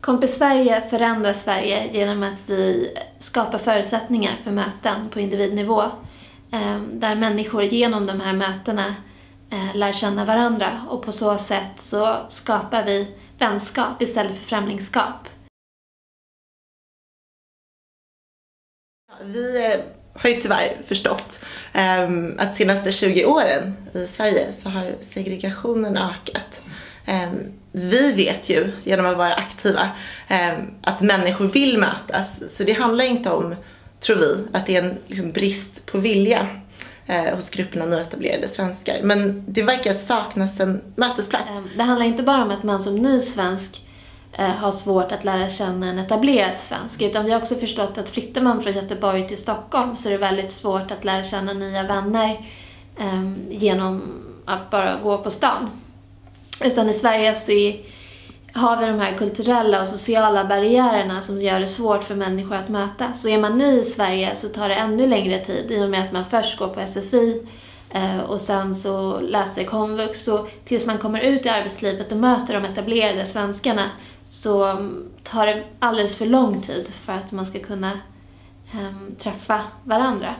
Kompis Sverige förändrar Sverige genom att vi skapar förutsättningar för möten på individnivå. Där människor genom de här mötena lär känna varandra, och på så sätt så skapar vi vänskap istället för främlingskap. Vi har ju tyvärr förstått att de senaste 20 åren i Sverige så har segregationen ökat. Vi vet ju genom att vara aktiva att människor vill mötas, så det handlar inte om, tror vi, att det är en liksom brist på vilja hos grupperna nyetablerade svenskar. Men det verkar saknas en mötesplats. Det handlar inte bara om att man som ny svensk har svårt att lära känna en etablerad svensk, utan vi har också förstått att flyttar man från Göteborg till Stockholm så är det väldigt svårt att lära känna nya vänner genom att bara gå på stan. Utan i Sverige så har vi de här kulturella och sociala barriärerna som gör det svårt för människor att mötas. Så är man ny i Sverige så tar det ännu längre tid, i och med att man först går på SFI och sen så läser komvux. Så tills man kommer ut i arbetslivet och möter de etablerade svenskarna så tar det alldeles för lång tid för att man ska kunna träffa varandra.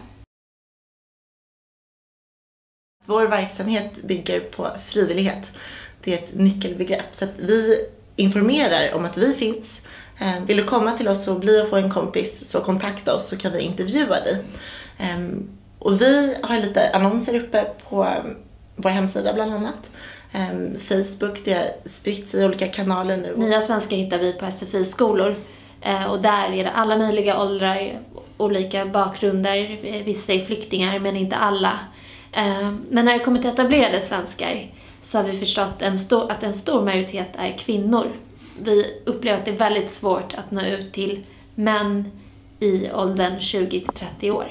Vår verksamhet bygger på frivillighet. Det är ett nyckelbegrepp, så att vi informerar om att vi finns. Vill du komma till oss och bli och få en kompis, så kontakta oss så kan vi intervjua dig. Och vi har lite annonser uppe på vår hemsida bland annat. Facebook, det är spritt i olika kanaler nu. Nya svenskar hittar vi på SFI-skolor. Och där är det alla möjliga åldrar, olika bakgrunder. Vissa är flyktingar men inte alla. Men när det kommer till etablerade svenskar så har vi förstått att en stor majoritet är kvinnor. Vi upplever att det är väldigt svårt att nå ut till män i åldern 20-30 år.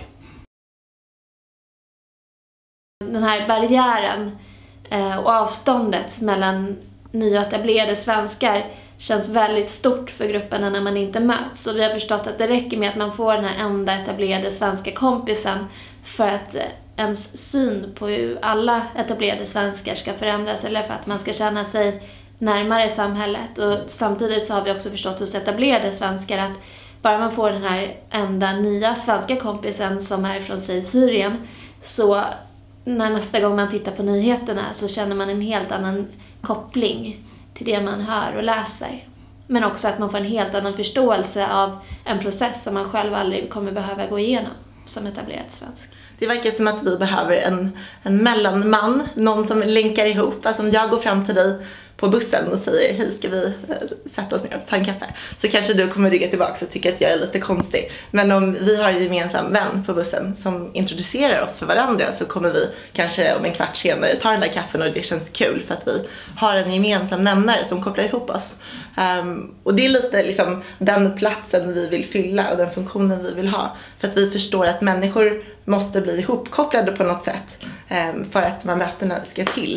Den här barriären och avståndet mellan nya etablerade svenskar känns väldigt stort för grupperna när man inte möts. Så vi har förstått att det räcker med att man får den här enda etablerade svenska kompisen för att ens syn på hur alla etablerade svenskar ska förändras, eller för att man ska känna sig närmare samhället. Och samtidigt så har vi också förstått hos etablerade svenskar att bara man får den här enda nya svenska kompisen som är från sig Syrien, så när nästa gång man tittar på nyheterna så känner man en helt annan koppling till det man hör och läser. Men också att man får en helt annan förståelse av en process som man själv aldrig kommer behöva gå igenom som etablerad svensk. Det verkar som att vi behöver en mellanman, någon som länkar ihop. Alltså om jag går fram till dig på bussen och säger hej, ska vi sätta oss ner och ta en kaffe, så kanske du kommer rygga tillbaka och tycka att jag är lite konstig. Men om vi har en gemensam vän på bussen som introducerar oss för varandra, så kommer vi kanske om en kvart senare ta den där kaffen, och det känns kul för att vi har en gemensam nämnare som kopplar ihop oss. Och det är lite liksom den platsen vi vill fylla och den funktionen vi vill ha, för att vi förstår att människor måste bli ihopkopplade på något sätt för att de här mötena ska till.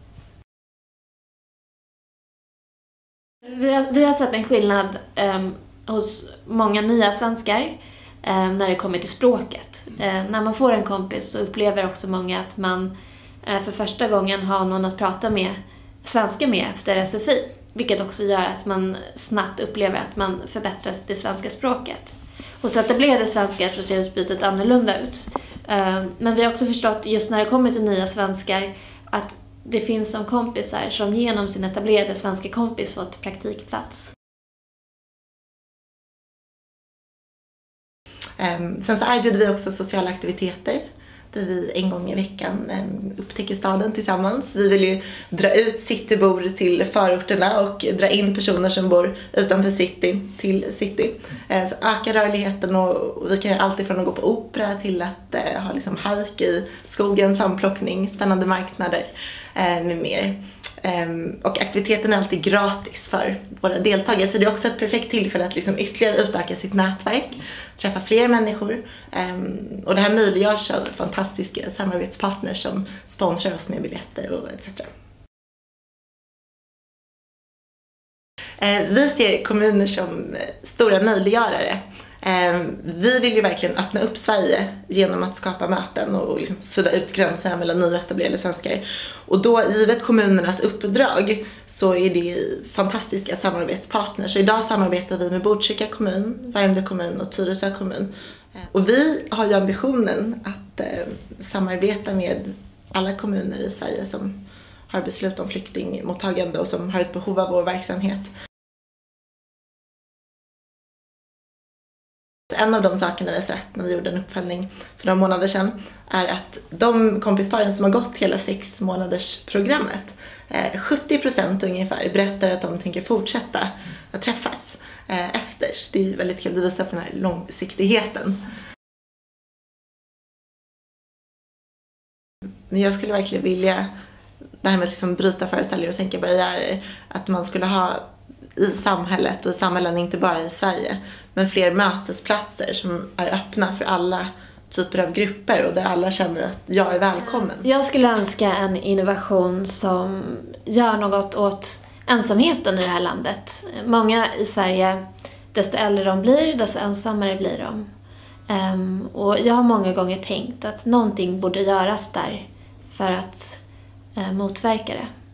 Vi har sett en skillnad hos många nya svenskar när det kommer till språket. När man får en kompis så upplever också många att man för första gången har någon att prata med svenska med efter SFI. Vilket också gör att man snabbt upplever att man förbättrar det svenska språket. Hos etablerade svenskar så ser utbytet annorlunda ut. Men vi har också förstått just när det kommer till nya svenskar att det finns som kompisar som genom sin etablerade svenska kompis fått praktikplats. Sen så erbjuder vi också sociala aktiviteter där vi en gång i veckan upptäcker staden tillsammans. Vi vill ju dra ut citybor till förorterna och dra in personer som bor utanför city till city. Så öka rörligheten, och vi kan göra allt ifrån att gå på opera till att ha liksom hike i skogen, svampplockning, spännande marknader med mer. Och aktiviteten är alltid gratis för våra deltagare, så det är också ett perfekt tillfälle att liksom ytterligare utöka sitt nätverk, träffa fler människor, och det här möjliggörs av fantastiska samarbetspartners som sponsrar oss med biljetter och etc. Vi ser kommuner som stora möjliggörare. Vi vill ju verkligen öppna upp Sverige genom att skapa möten och liksom sudda ut gränserna mellan nyetablerade svenskar. Och då, givet kommunernas uppdrag, så är det fantastiska samarbetspartners. Så idag samarbetar vi med Botkyrka kommun, Värmdö kommun och Tyresö kommun. Och vi har ju ambitionen att samarbeta med alla kommuner i Sverige som har beslut om flyktingmottagande och som har ett behov av vår verksamhet. En av de sakerna vi har sett när vi gjorde en uppföljning för några månader sedan är att de kompisparen som har gått hela 6 månaders programmet, 70% ungefär berättar att de tänker fortsätta att träffas efter. Det är väldigt kul, det visar på den här långsiktigheten. Men jag skulle verkligen vilja, det här med att liksom bryta föreställningar och sänka barriärer, att man skulle ha i samhället och i samhällen, inte bara i Sverige, men fler mötesplatser som är öppna för alla typer av grupper och där alla känner att jag är välkommen. Jag skulle önska en innovation som gör något åt ensamheten i det här landet. Många i Sverige, desto äldre de blir, desto ensammare blir de. Och jag har många gånger tänkt att någonting borde göras där för att motverka det.